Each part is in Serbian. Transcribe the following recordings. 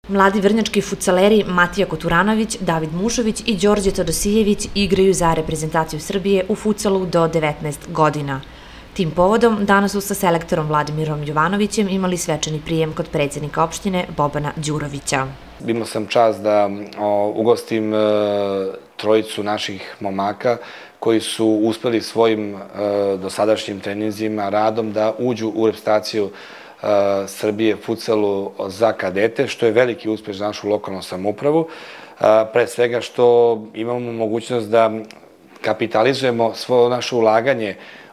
Mladi vrnjački futsaleri Matija Koturanović, David Mušović i Đorđe Todosijević igraju za reprezentaciju Srbije u futsalu do 19 godina. Tim povodom danas su sa selektorom Vladimirom Jovanovićem imali svečani prijem kod predsjednika opštine Bobana Đurovića. Imao sam čast da ugostim trojicu naših momaka koji su uspeli svojim dosadašnjim treninzima, radom da uđu u reprezentaciju Srbije futsalu za kadete, što je veliki uspeh za našu lokalnu samoupravu. Pre svega što imamo mogućnost da kapitalizujemo svoje naše ulaganje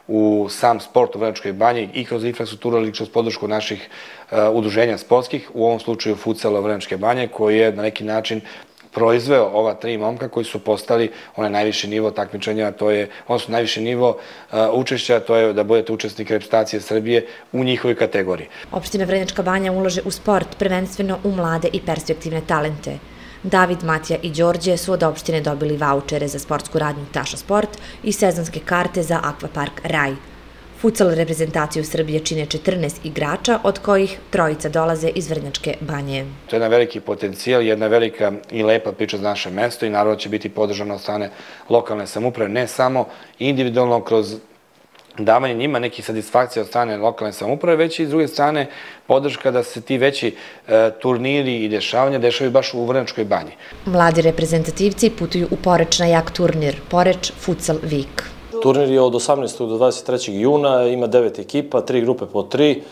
u sam sport u Vrnjačkoj Banji i kroz infrastrukturu, ali i kroz podršku naših udruženja sportskih, u ovom slučaju futsala Vrnjačke Banje, koji je na neki način proizveo ova tri momka koji su postali onaj najviši nivo takmičenja, odnosno najviši nivo učešća, to je da budete učesnik reprezentacije Srbije u njihovoj kategoriji. Opština Vrnjačka Banja ulaže u sport, prvenstveno u mlade i perspektivne talente. David, Matija i Đorđe su od opštine dobili vaučere za sportsku radnju Taša Sport i sezonske karte za akvapark Raj. Futsal reprezentaciju Srbije čine 14 igrača, od kojih trojica dolaze iz Vrnjačke Banje. To je jedan veliki potencijal, jedna velika i lepa priča za naše mesto i naravno će biti podržana od strane lokalne samouprave, ne samo individualno kroz davanje njima nekih satisfakcija od strane lokalne samouprave, već i s druge strane podrška da se ti veći turniri i dešavanja dešavaju baš u Vrnjačkoj Banji. Mladi reprezentativci putuju u Poreč na jak turnir, Poreč Futsal Week. Turnir je od 18. do 23. juna, ima 9 ekipa, 3 grupe po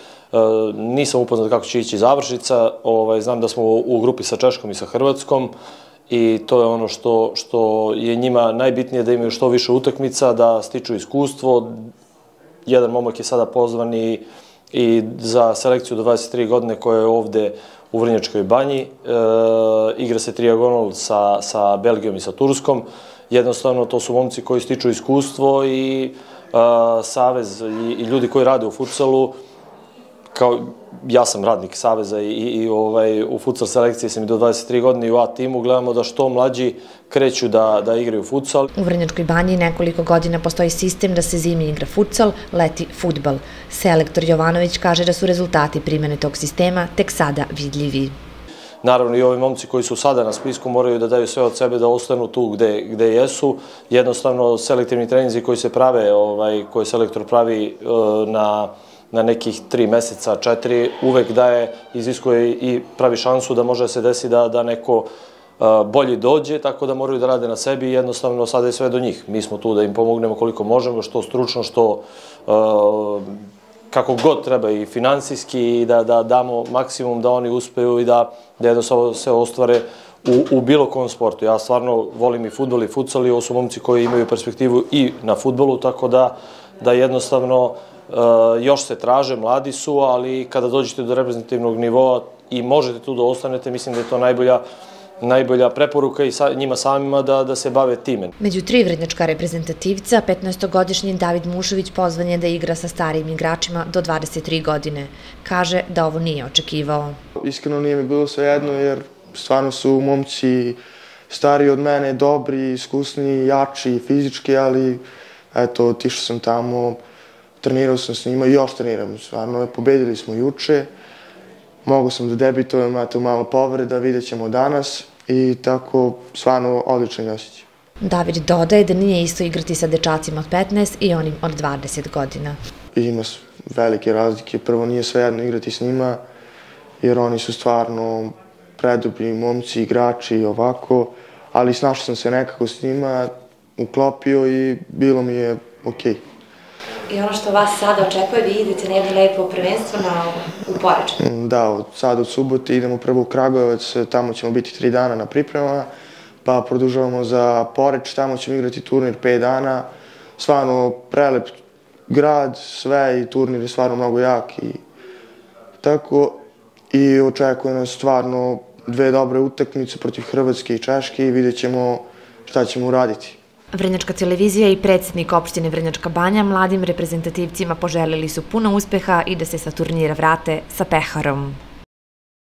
3. Nisam upoznat kako će ići završnica, znam da smo u grupi sa Češkom i sa Hrvatskom i to je ono što je njima najbitnije, da imaju što više utakmica, da stiču iskustvo. Jedan momak je sada pozvan i za selekciju do 23 godine koja je ovde u Vrnjačkoj Banji. Igra se trijagonal sa Belgijom i sa Turskom. Jednostavno, to su momci koji stiču iskustvo i savez i ljudi koji rade u futsalu. Ja sam radnik saveza i u futsal selekciji sam i do 23 godine i u A timu. Gledamo da što mlađi kreću da igraju futsal. U Vrnjačkoj Banji nekoliko godina postoji sistem da se zimi igra futsal, leti fudbal. Selektor Jovanović kaže da su rezultati primjene tog sistema tek sada vidljivi. Naravno i ovi momci koji su sada na spisku moraju da daju sve od sebe da ostanu tu gde jesu. Jednostavno selektivni treninzi koji se prave, koje selektor pravi na nekih 3 meseca, 4, uvek iziskuje i pravi šansu da može se desi da neko bolji dođe, tako da moraju da rade na sebi i jednostavno sada je sve do njih. Mi smo tu da im pomognemo koliko možemo, što stručno, što kako god treba i finansijski i da damo maksimum da oni uspeju i da jednostavno se ostvare u bilo kom sportu. Ja stvarno volim i fudbal i futsal i ovo su momci koji imaju perspektivu i na fudbalu, tako da jednostavno još se traže, mladi su, ali kada dođete do reprezentativnog nivoa i možete tu da ostanete, mislim da je to najbolja preporuka i njima samima da se bave time. Među 3 vrnjačka reprezentativca, 15-godišnji David Mušović pozvan je da igra sa starijim igračima do 23 godine. Kaže da ovo nije očekivao. Iskreno nije mi bilo svejedno jer stvarno su momci stariji od mene, dobri, iskusni, jači, fizički, ali eto, otišao sam tamo, trenirao sam s njima i još treniram. Stvarno, pobedili smo juče. Mogu sam da debitujem, imate malo povreda, vidjet ćemo danas i tako stvarno odličan osjećaj. David dodaje da nije isto igrati sa dečacima od 15 i onim od 20 godina. Ima velike razlike. Prvo nije svejedno igrati s njima jer oni su stvarno predobri momci, igrači i ovako, ali snašao sam se nekako s njima, uklopio i bilo mi je okej. I ono što vas sada očekuje, vi idete na jedno lepo prvenstvo u Poreč. Da, sad od subote idemo prvo u Kragujevac, tamo ćemo biti 3 dana na pripremama, pa produžavamo za Poreč, tamo ćemo igrati turnir 5 dana. Stvarno prelep grad, sve i turnir je stvarno mnogo jak i tako. I očekuje nas stvarno 2 dobre utakmice protiv Hrvatske i Češke i vidjet ćemo šta ćemo uraditi. Vrnjačka televizija i predsjednik opštine Vrnjačka Banja mladim reprezentativcima poželili su puno uspeha i da se sa turnira vrate sa peharom.